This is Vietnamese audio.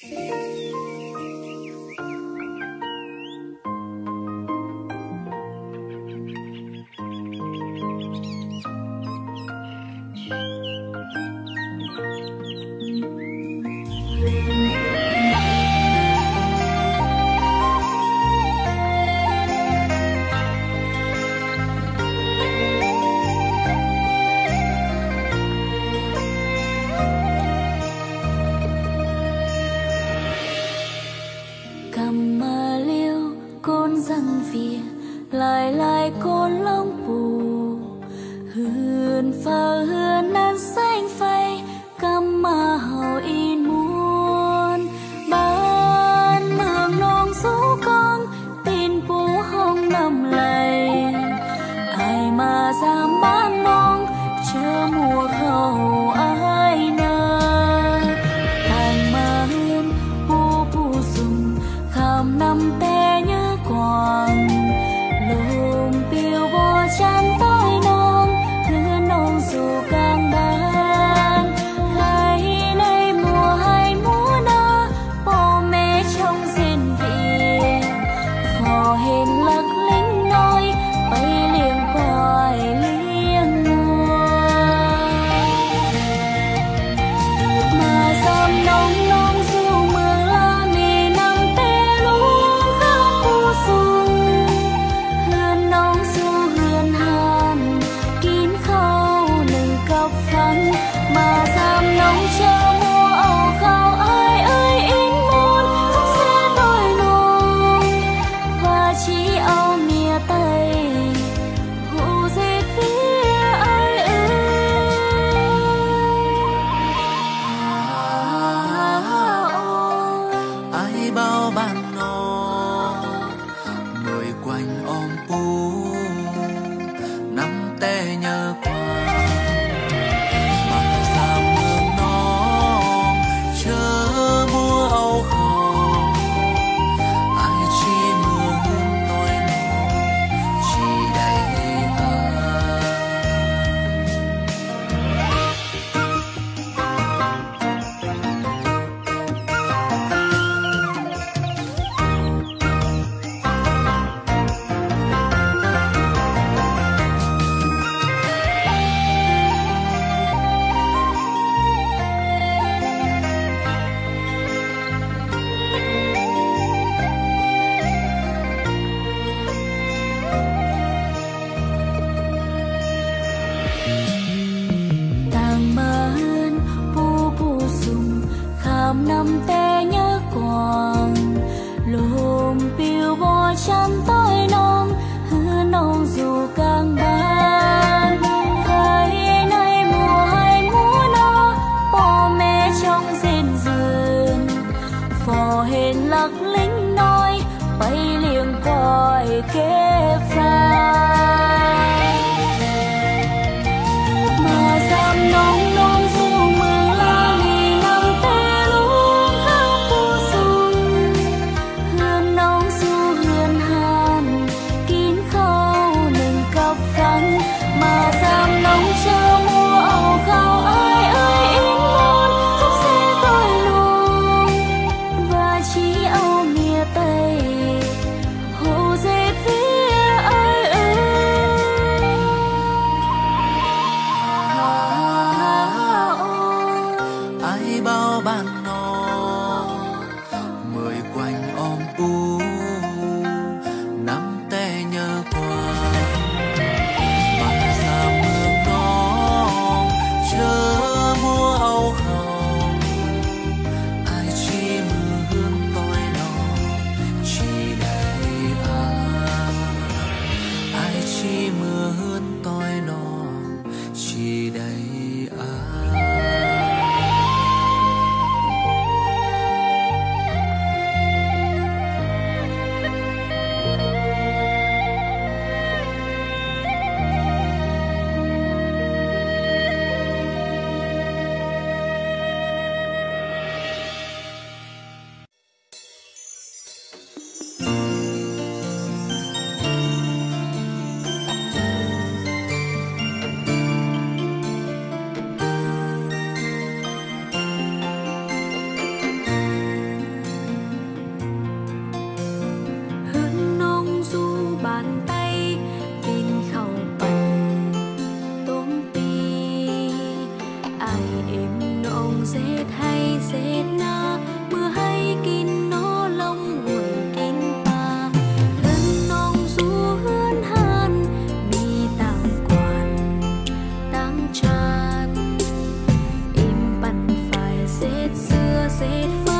cầm mà liêu côn răng phía lại lại côn long bù hươn phờ hươn nan xanh phai cầm mà hậu in muôn ban mường nong số con tin bố hông nằm lầy ai mà dám bán nong chưa mùa khẩu ai nơ tàng mà hươn bù bù dùng khám năm té nhớ quàng lùm piêu bò chăn tối non hươn nong dù càng bán hay nay mùa hay múa na bố mẹ trong diên vị phò hên lắc lính nói bay liền quài liêng mùa mà dòng nông nông dù mưa la mì nằm tê luôn khắp u sung hươn nông dù hươn hàn kín khâu nâng cặp phấn mà dòng nông chờ mùa âu khao ai ơi in muôn khóc sẽ đôi nông và chỉ âu mía tây hụ dệt phía ai ai bao ban nó người quanh ôm pu nắm tay nhớ qua mà sao mưa nó chớ mùa âu khổ ai chỉ mưa hương tôi nó chỉ đầy tàng mà hươn bù bù dùng khám năm té nhớ quàng lùm piêu bò chăn tối non hươn nong dù càng bán hay nay mùa hay múa na bố mẹ trong diên dườn phò hên lắc lính nói bay liền quài kế phai mà dám nông nông dù mưa la mì nằm tê luôn khắp u sung hươn nông dù hươn hàn kín khâu nâng cặp phấn mà dám nông chờ mùa âu khao ai ơi in muôn khóc sẽ tôi luôn và chỉ âu mía tây hụ dệt phía Tràn im bắn phải xếp xưa xếp